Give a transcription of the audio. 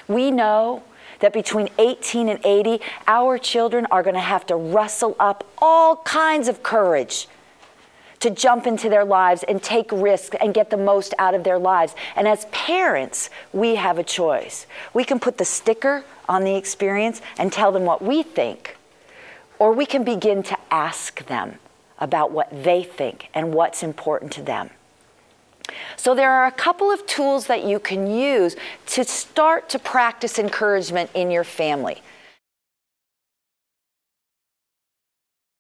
We know that between 18 and 80, our children are going to have to rustle up all kinds of courage to jump into their lives and take risks and get the most out of their lives. And as parents, we have a choice. We can put the sticker on the experience and tell them what we think, or we can begin to ask them about what they think and what's important to them. So there are a couple of tools that you can use to start to practice encouragement in your family.